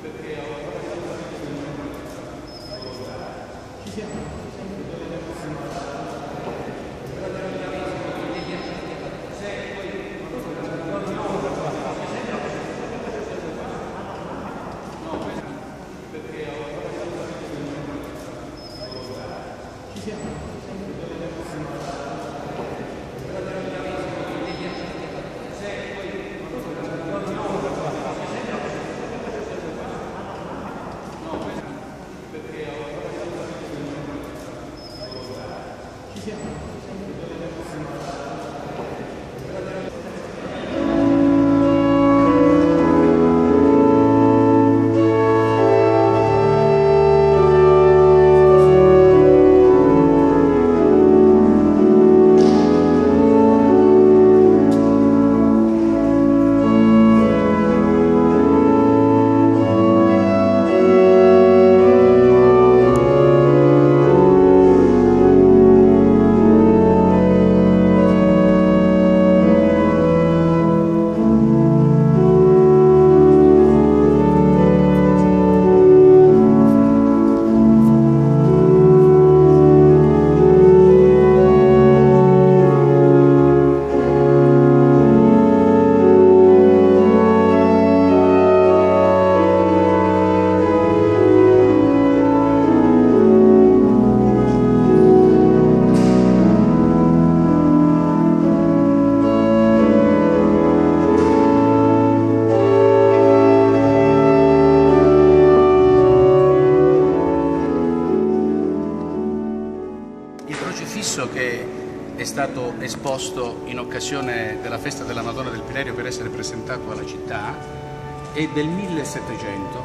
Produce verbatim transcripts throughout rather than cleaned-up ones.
Che è stato esposto in occasione della festa della Madonna del Pilerio per essere presentato alla città è del millesettecento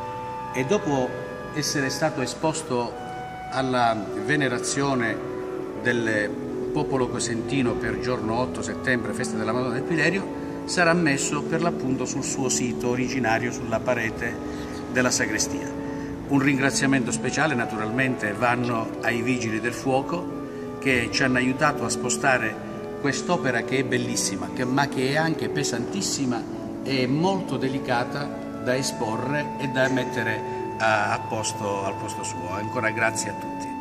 e dopo essere stato esposto alla venerazione del popolo cosentino per giorno otto settembre, festa della Madonna del Pilerio, sarà messo per l'appunto sul suo sito originario, sulla parete della sagrestia. Un ringraziamento speciale naturalmente vanno ai Vigili del Fuoco che ci hanno aiutato a spostare quest'opera che è bellissima, che, ma che è anche pesantissima e molto delicata da esporre e da mettere a, a posto, al posto suo. Ancora grazie a tutti.